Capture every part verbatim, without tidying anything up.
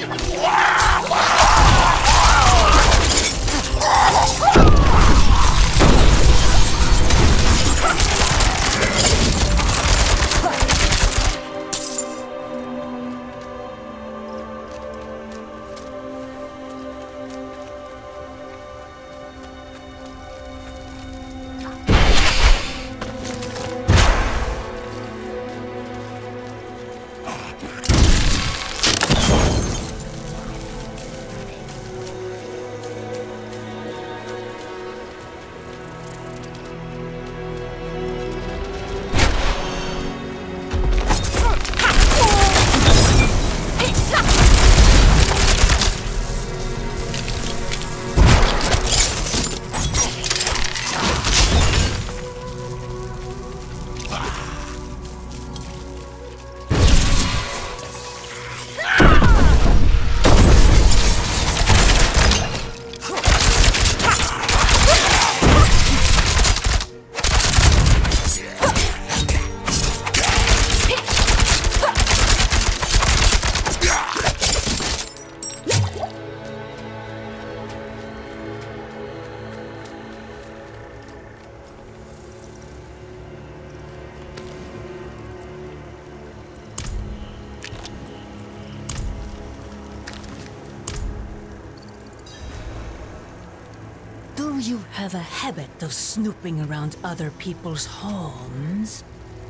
Do you have a habit of snooping around other people's homes?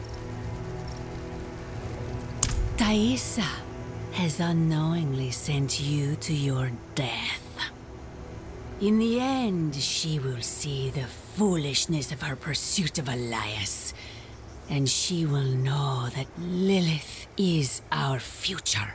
Thaisa has unknowingly sent you to your death. In the end, she will see the foolishness of her pursuit of Elias, and she will know that Lilith is our future.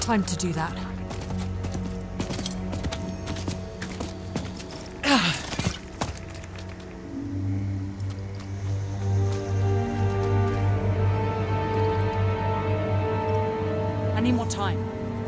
time to do that. I need more time.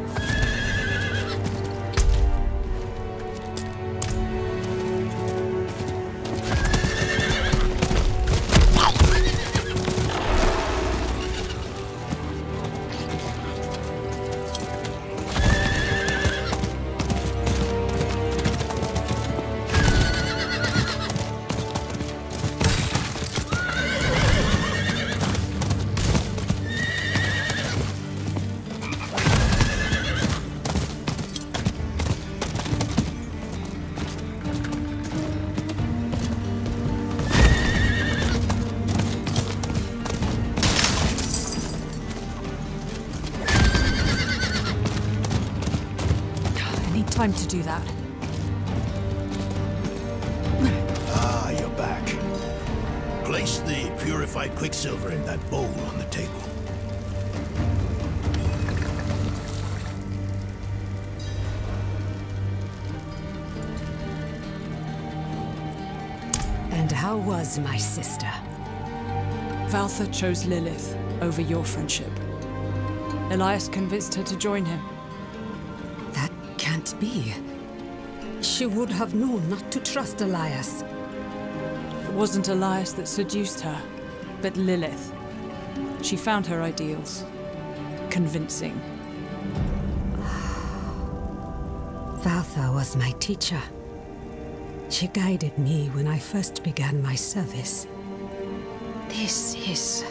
Time to do that. Ah, you're back. Place the purified quicksilver in that bowl on the table. And how was my sister? Valther chose Lilith over your friendship. Elias convinced her to join him. That can't be. She would have known not to trust Elias. It wasn't Elias that seduced her, but Lilith. She found her ideals convincing. Valther was my teacher. She guided me when I first began my service. This is...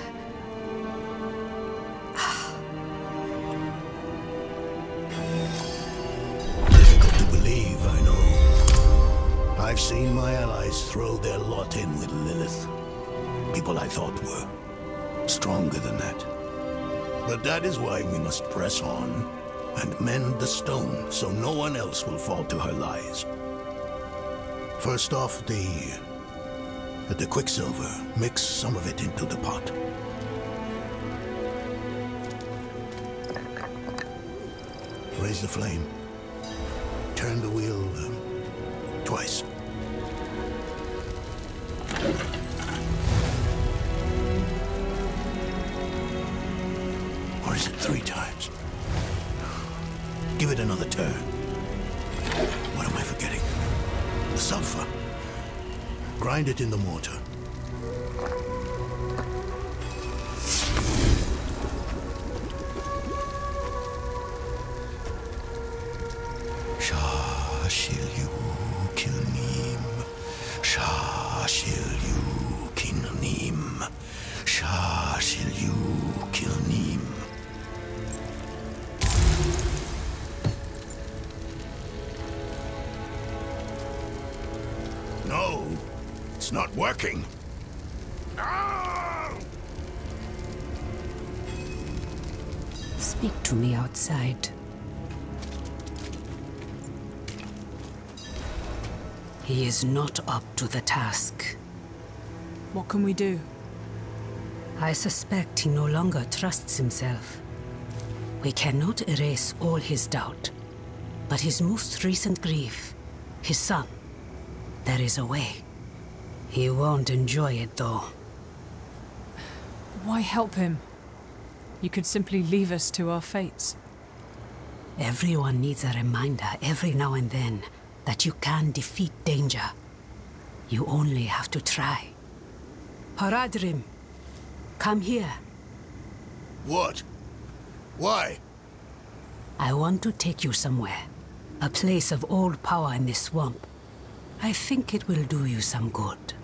Difficult to believe, I know. I've seen my allies throw their lot in with Lilith. People I thought were stronger than that. But that is why we must press on and mend the stone so no one else will fall to her lies. First off, the... the quicksilver. Mix some of it into the pot. Raise the flame. Turn the wheel uh, twice. Or is it three times? Give it another turn. What am I forgetting? The sulfur. Grind it in the mortar. Shah shil you kilnim. Shah shil you kilnim. Shah shil you kilnim. No, it's not working. No! Speak to me outside. He is not up to the task. What can we do? I suspect he no longer trusts himself. We cannot erase all his doubt, but his most recent grief, his son, there is a way. He won't enjoy it, though. Why help him? You could simply leave us to our fates. Everyone needs a reminder every now and then that you can defeat danger. You only have to try. Haradrim, come here. What? Why? I want to take you somewhere. A place of old power in this swamp. I think it will do you some good.